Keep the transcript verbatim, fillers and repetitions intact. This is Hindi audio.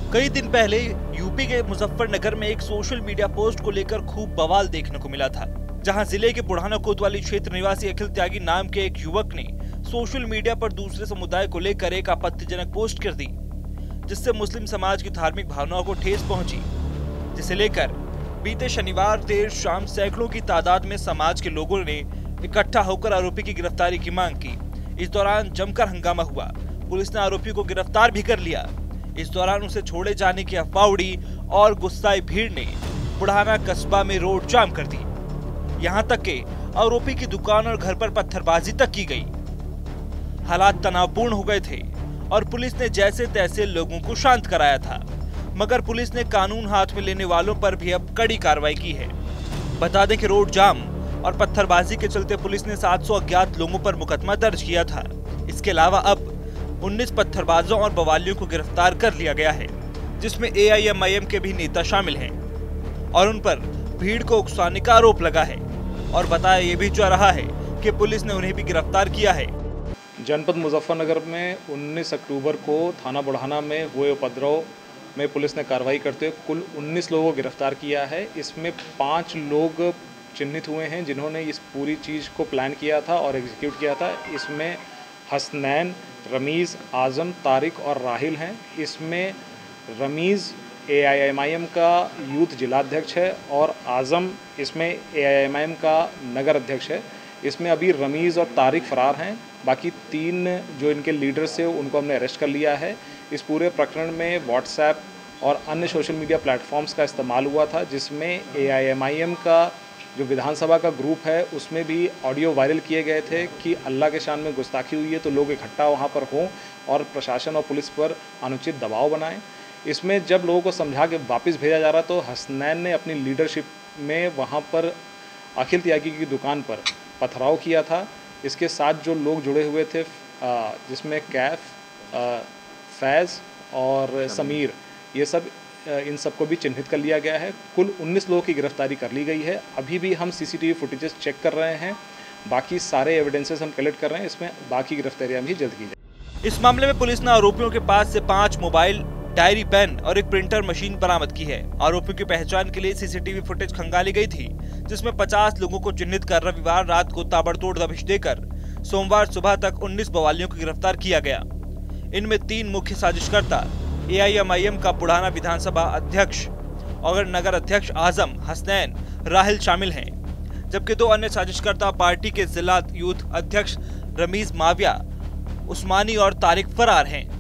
कई दिन पहले यूपी के मुजफ्फरनगर में एक सोशल मीडिया पोस्ट को लेकर खूब बवाल देखने को मिला था, जहां जिले के बुढ़ाना कोतवाली क्षेत्र निवासी अखिल त्यागी नाम के एक युवक ने सोशल मीडिया पर दूसरे समुदाय को लेकर एक आपत्तिजनक पोस्ट कर दी, जिससे मुस्लिम समाज की धार्मिक भावनाओं को ठेस पहुंची। जिसे लेकर बीते शनिवार देर शाम सैकड़ों की तादाद में समाज के लोगों ने इकट्ठा होकर आरोपी की गिरफ्तारी की मांग की। इस दौरान जमकर हंगामा हुआ। पुलिस ने आरोपी को गिरफ्तार भी कर लिया। इस दौरान उसे छोड़े जाने की अफवाह उड़ी और गुस्साई भीड़ ने बुढ़ाना कस्बा में रोड जाम कर दी। यहां तक कि आरोपी की दुकान और घर पर पत्थरबाजी तक की गई। हालात तनावपूर्ण हो गए थे और पुलिस ने जैसे तैसे लोगों को शांत कराया था, मगर पुलिस ने कानून हाथ में लेने वालों पर भी अब कड़ी कार्रवाई की है। बता दें कि रोड जाम और पत्थरबाजी के चलते पुलिस ने सात सौ अज्ञात लोगों पर मुकदमा दर्ज किया था। इसके अलावा अब उन्नीस पत्थरबाजों और बवालियों को गिरफ्तार कर लिया गया है, जिसमें ए आई एम आई एम के भी नेता शामिल हैं और उन पर भीड़ को उकसाने का आरोप लगा है। और बताया ये भी जा रहा है कि पुलिस ने उन्हें भी गिरफ्तार किया है। जनपद मुजफ्फरनगर में उन्नीस अक्टूबर को थाना बुढ़ाना में हुए उपद्रव में पुलिस ने कार्रवाई करते हुए कुल उन्नीस लोगों को गिरफ्तार किया है। इसमें पाँच लोग चिन्हित हुए हैं जिन्होंने इस पूरी चीज़ को प्लान किया था और एग्जीक्यूट किया था। इसमें हसनैन, रमीज़, आज़म, तारिक और राहिल हैं। इसमें Ramiz A I M I M का यूथ जिलाध्यक्ष है और आज़म इसमें ए आई एम आई एम का नगर अध्यक्ष है। इसमें अभी रमीज़ और तारिक फरार हैं। बाकी तीन जो इनके लीडर्स हैं उनको हमने अरेस्ट कर लिया है। इस पूरे प्रकरण में व्हाट्सएप और अन्य सोशल मीडिया प्लेटफॉर्म्स का इस्तेमाल हुआ था, जिसमें ए आई एम आई एम का जो विधानसभा का ग्रुप है उसमें भी ऑडियो वायरल किए गए थे कि अल्लाह के शान में गुस्ताखी हुई है तो लोग इकट्ठा वहाँ पर हों और प्रशासन और पुलिस पर अनुचित दबाव बनाएं। इसमें जब लोगों को समझा के वापस भेजा जा रहा तो हसनैन ने अपनी लीडरशिप में वहाँ पर अखिल त्यागी की दुकान पर पथराव किया था। इसके साथ जो लोग जुड़े हुए थे जिसमें कैफ, फैज़ और समीर, ये सब इन सबको भी चिन्हित कर लिया गया है। कुल उन्नीस लोगों की गिरफ्तारी कर ली गई है। अभी भी हम C C T V footages check कर रहे हैं। बाकी सारे एविडेंसेस हम कलेक्ट कर रहे हैं। इसमें बाकी गिरफ्तारियां भी जल्द की जाए। इस मामले में पुलिस ने आरोपियों के पास से पांच मोबाइल, डायरी, पेन और एक प्रिंटर मशीन बरामद की है। आरोपियों की पहचान के लिए C C T V footage खंगाली गई थी, जिसमें पचास लोगों को चिन्हित कर रविवार रात को ताबड़तोड़ दबिश देकर सोमवार सुबह तक उन्नीस बवालियों को गिरफ्तार किया गया। इनमें तीन मुख्य साजिशकर्ता ए आई एम आई एम का बुढ़ाना विधानसभा अध्यक्ष और नगर अध्यक्ष आजम, हसनैन, राहिल शामिल हैं, जबकि दो अन्य साजिशकर्ता पार्टी के जिला यूथ अध्यक्ष रमीज, माविया, उस्मानी और तारिक फरार हैं।